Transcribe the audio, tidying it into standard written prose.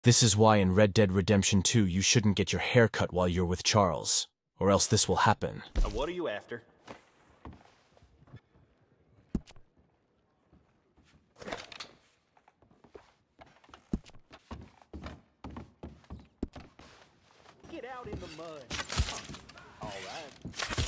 This is why in Red Dead Redemption 2 you shouldn't get your hair cut while you're with Charles, or else this will happen. What are you after? Get out in the mud. All right.